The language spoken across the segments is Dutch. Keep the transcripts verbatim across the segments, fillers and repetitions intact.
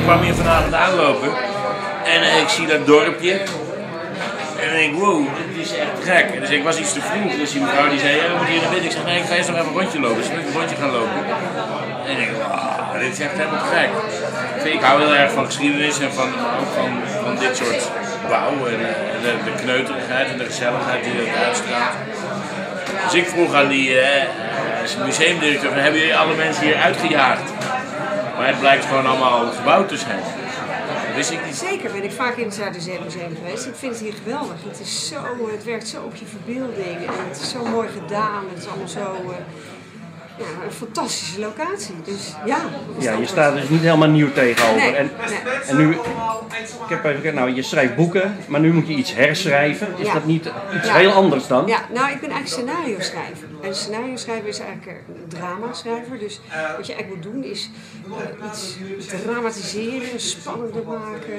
kwam hier vanavond aanlopen en uh, ik zie dat dorpje. En ik denk, wow, dit is echt gek. Dus ik was iets te vroeg, dus die mevrouw die zei, ja, we moeten hier naar binnen. Ik zeg, nee, ik ga eerst nog even een rondje lopen. Dus ik ben een rondje gaan lopen. En ik denk, wow, dit is echt helemaal gek. Ik hou heel erg van geschiedenis en van, ook van, van dit soort bouw. En uh, de, de kneuterigheid en de gezelligheid die dat uitstraalt. Dus ik vroeg aan die uh, museumdirecteur, hebben jullie alle mensen hier uitgejaagd? Maar het blijkt gewoon allemaal gebouwd te zijn. Dat wist ik niet. Zeker, ben ik vaak in het Zuiderzeemuseum geweest. Ik vind het hier geweldig. Het, is zo, het werkt zo op je verbeelding en het is zo mooi gedaan. Het is allemaal zo... Uh, ja, een fantastische locatie. Dus ja, ja je staat dus niet helemaal nieuw tegenover. Nee, en, nee. en nu, ik heb even gekeken, nou je schrijft boeken, maar nu moet je iets herschrijven. Is ja. dat niet iets ja. heel anders dan? Ja, nou ik ben eigenlijk scenario schrijver. En scenario schrijver is eigenlijk een drama schrijver. Dus wat je eigenlijk moet doen is uh, iets dramatiseren, spannender maken,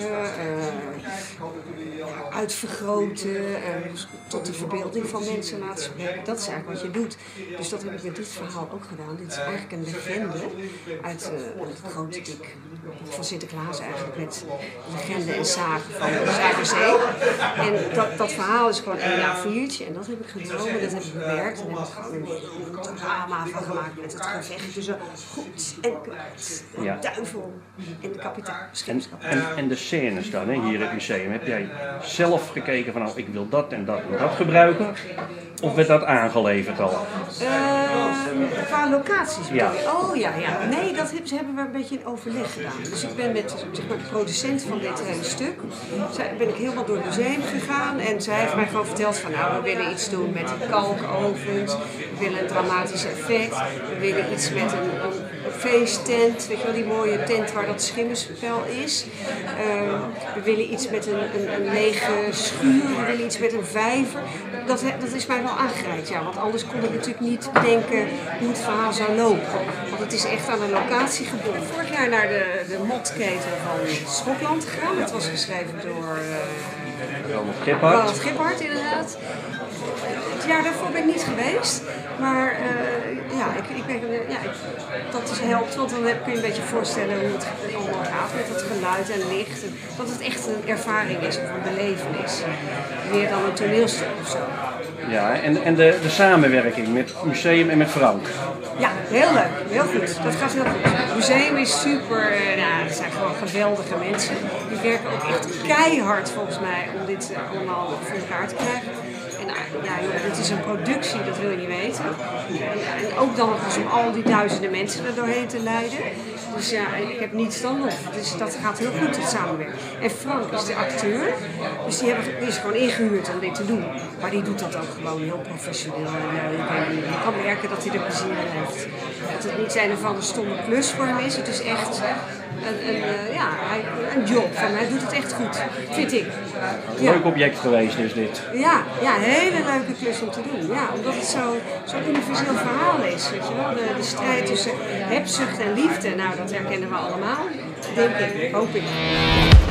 uh, uitvergroten, uh, tot de verbeelding van mensen laten spreken. Dat is eigenlijk wat je doet. Dus dat heb ik met dit verhaal ook gedaan. Dit is eigenlijk een legende uit uh, het grote dik van Sinterklaas eigenlijk met legende en zagen van de Zuiderzee. En dat, dat verhaal is gewoon één A viertje en dat heb ik genomen, dat heb ik bewerkt en heb ik gewoon een drama van gemaakt met het gevecht tussen goed en kwaad. De ja. duivel en de kapitein. En, en, en de scènes dan, hè, hier in het museum, heb jij zelf gekeken van nou ik wil dat en dat en dat gebruiken? Of werd dat aangeleverd al? Uh, qua locaties bedoel ja. je? Oh ja, ja. Nee, dat hebben, hebben we een beetje in overleg gedaan. Dus ik ben met zeg maar, de producent van dit hele stuk, zij, ben ik helemaal door het museum gegaan en zij heeft mij gewoon verteld van nou, we willen iets doen met kalkovens, we willen een dramatisch effect, we willen iets met een, een, een feesttent, weet je wel, die mooie tent waar dat schimmenspel is. Uh, we willen iets met een, een, een lege schuur, we willen iets met een vijver. Dat, dat is mij wel aangereikt, ja, want anders kon ik natuurlijk niet bedenken hoe het verhaal zou lopen. Want het is echt aan een locatie gebonden. Vorig jaar naar de, de motketel van Schotland gegaan. Dat was geschreven door uh, Ronald Giphart. Ronald Giphart, inderdaad. Het jaar daarvoor ben ik niet geweest, maar uh, ja, ik, ik ben, ja ik, dat is helpt, want dan heb, kun je een beetje voorstellen hoe het allemaal gaat met het geluid en licht. En dat het echt een ervaring is of een belevenis, meer dan een toneelstuk of zo. Ja, en, en de, de samenwerking met het museum en met Frank? Ja, heel leuk, heel goed. Dat gaat heel goed. Het museum is super, nou, het zijn gewoon geweldige mensen. Die werken ook echt keihard volgens mij om dit allemaal voor elkaar te krijgen. En ja, joh, dit is een productie, dat wil je niet weten. En, en ook dan nog eens om al die duizenden mensen er doorheen te leiden. Dus ja, ik heb niets dan nog. Dus dat gaat heel goed, het samenwerken. En Frank is de acteur, dus die, hebben, die is gewoon ingehuurd om dit te doen. Maar die doet dat ook gewoon heel professioneel en leuk. En je kan merken dat hij er plezier in heeft. Dat het niet zijn van een stomme klus voor hem is. Het is echt een, een, uh, ja, een job van hij doet het echt goed, vind ik. Een leuk object geweest is dit. Ja, ja, een hele leuke klus om te doen. Ja, omdat het zo'n zo universeel verhaal is. Weet je wel? De, de strijd tussen hebzucht en liefde, nou dat herkennen we allemaal. Denk ik, hoop ik.